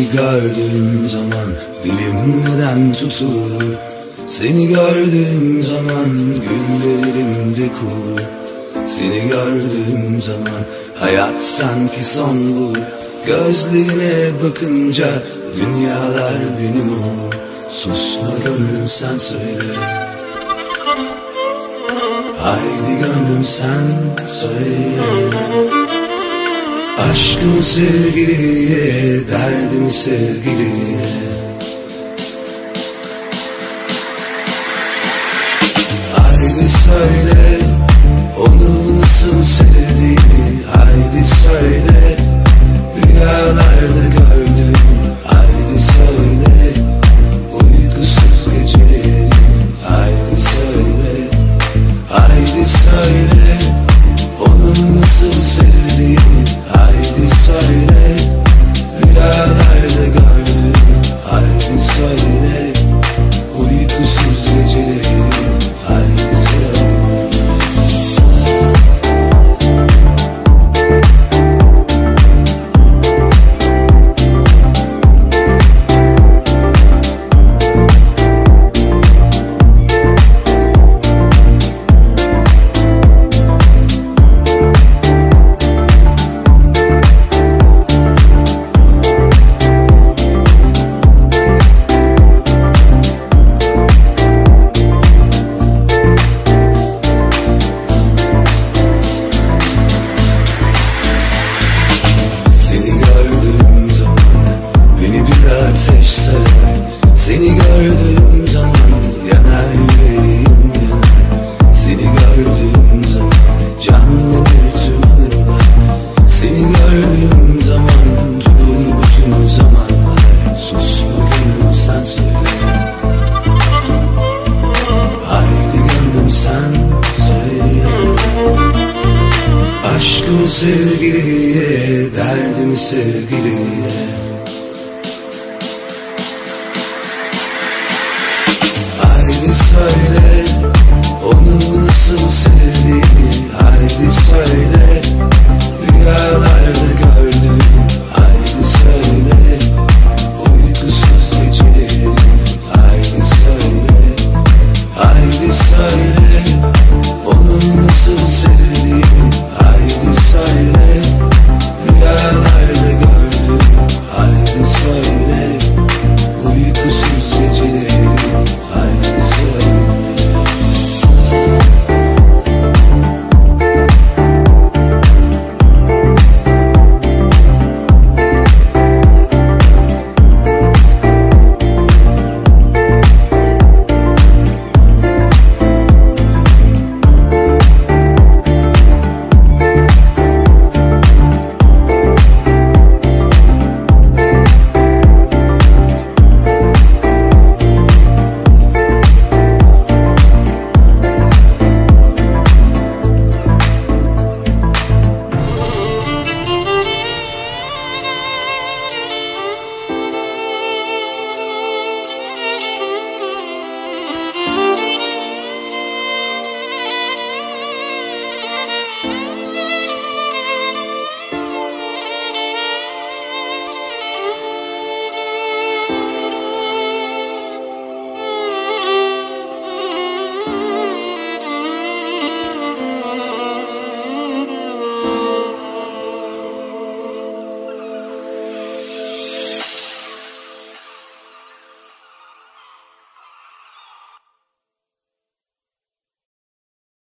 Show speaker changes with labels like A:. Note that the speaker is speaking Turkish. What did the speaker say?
A: Seni gördüğüm zaman dilim neden tutulur? Seni gördüğüm zaman güllerimde kurur. Seni gördüğüm zaman hayat sanki son bulur. Gözlerine bakınca dünyalar benim olur. Susma gönlüm sen söyle. Haydi gönlüm sen söyle. Aşkımı sevgiliye, derdimi sevgiliye. Haydi söyle onu nasıl sevdiğini. Haydi söyle rüyalarda gördüm. Haydi söyle uykusuz gecelerim. Haydi söyle, haydi söyle onu nasıl sevdiğini. Haydi söyle rüyalarda gördüm. Haydi söyle uykusuz gecelerim. Haydi söyle. Ateş sever. Seni gördüğüm zaman yanar yüreğim yanar. Seni gördüğüm zaman canlanır tüm anılar. Seni gördüğüm zaman durur bütün zamanlar. Susma gönlüm sen söyle. Haydi gönlüm sen söyle. Aşkımı sevgiliye, derdimi sevgiliye. Haydi söyle onu nasıl sevdiğini. Haydi söyle